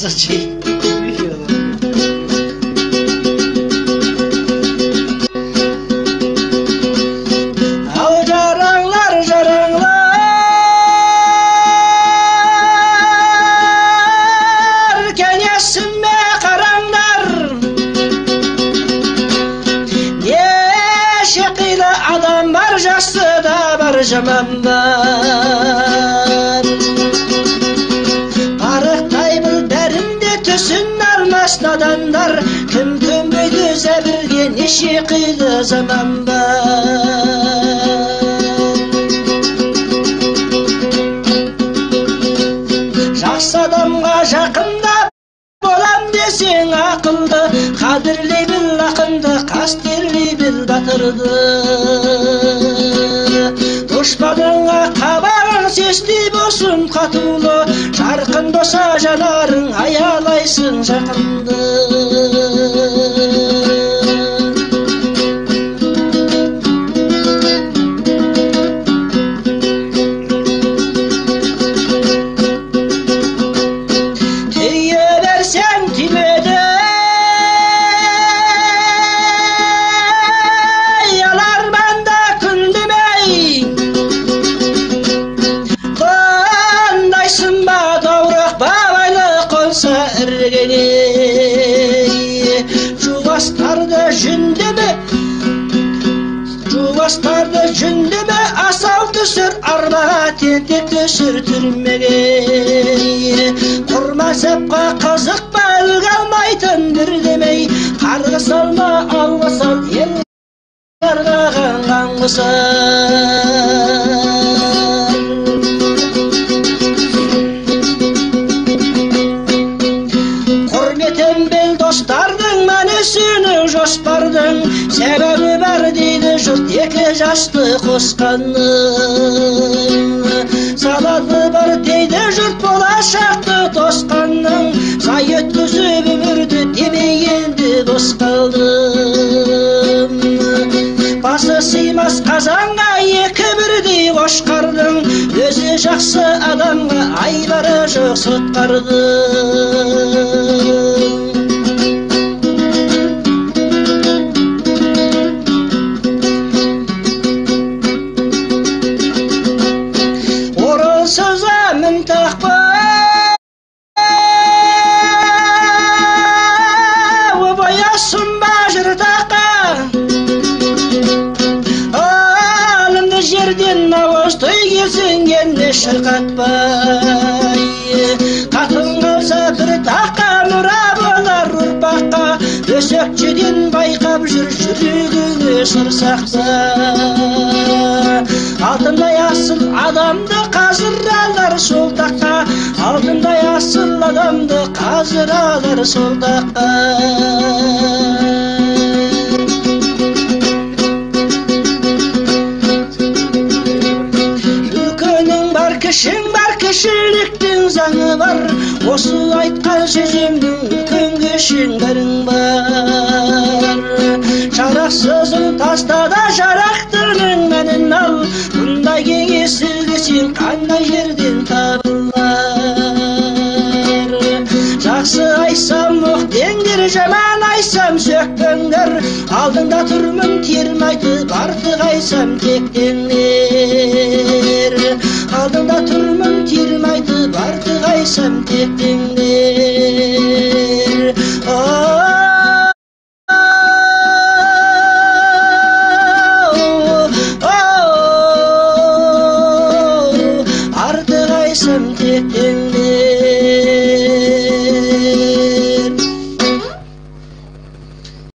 Шонжи. Ал жараңлар, жараңлар, кенесіме қараңдар. Неше қилы адам бар, жақсы да бар, жаман бар. Қарықтай бұл бәрінде түсін алмас надандар. Кім көнбейді зәбірге, неше қилы заман бар. Жақсы адамға жақындап болам десең ақылды, қадірлей біл ақынды, қастерлей біл батырды. Дұшпаныңа қабағың сестей болсын қатулы, жарқын болса жанарың, аялайсың жақынды. Түйе берсең түймеді, аларманда күндемей. Қандайсың ба даурық бабайлы қонса іргене. Жуастарды жүндеме, асау түсір арбаға, тентек түсір түрмеге. Құрма сапқа қызықпа, үлгі алмайтын бірдемей. Қарға салма, алға сал, ел қарғаған қаңғысар. Құрметін бел достардың, мәнесінің жоспардың. Себебі бар дейді жұрт, екі жасты қосқанның. Салаты бар дейді жұрт, болашақты тосқанның. Сай өткізіп өмірді демей енді бос қалдым. Басы сыймас қазанға екі бірдей қошқардың. Өзі жақсы адамға айбары жоқ сотқардың. Oralsıza müntakba Ubayasın bajırdaqa Alımdı жерден навоздай келсін енді шырқатпай. Қатын қалса бір таққа, мұра болар ұрпаққа. Өсекшеден байқап жүр жүрегіне сыр сақта. Алтындай асыл адамды қазір алар сол таққа. Алтындай асыл адамды қазір алар сол таққа. Кішің бар, кішіліктің заңы бар. Осы айтқан сөзімдің үлкенге шеңберің бар. Жарақсызын тастада жарақтының мәнін ал. Бұндай кеңес іздесең қандай жерден табылар. Жақсы айсам өктеңдер, жаман айсам сөкпеңдер. Алдыңда тұрмын терім айтып, артық айсам тектеңдер. Алдыңда тұрмын терім айтып, артық айсам тектеңдер.